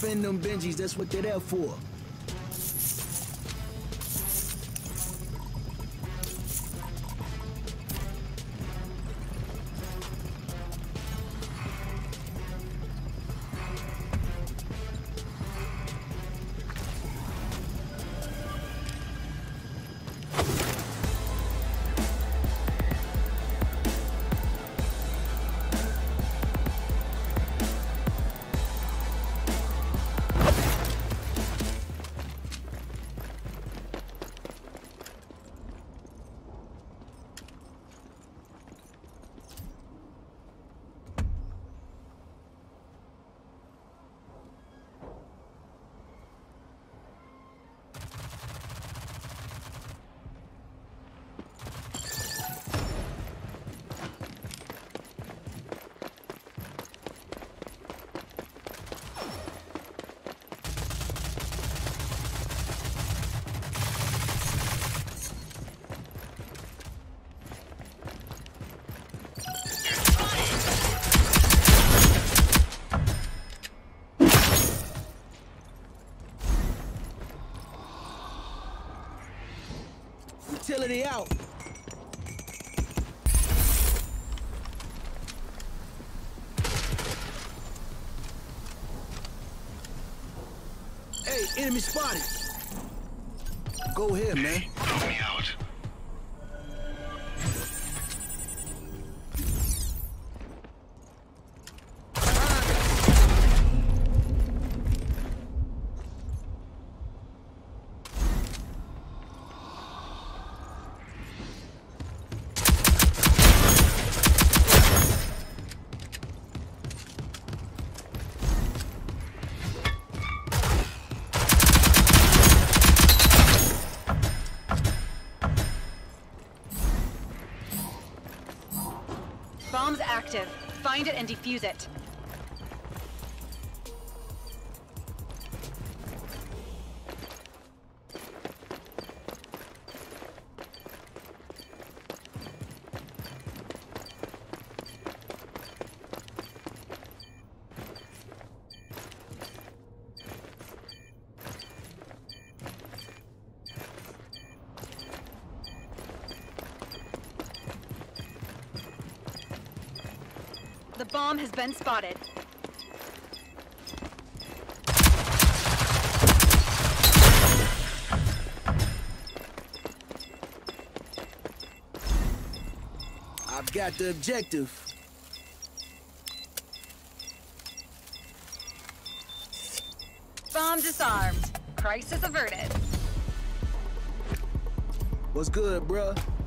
defend them Benjis, that's what they're there for. Utility out. Hey, enemy spotted. Go ahead, man. Help me out. Bomb's active. Find it and defuse it. The bomb has been spotted. I've got the objective. Bomb disarmed. Crisis averted. What's good, bruh?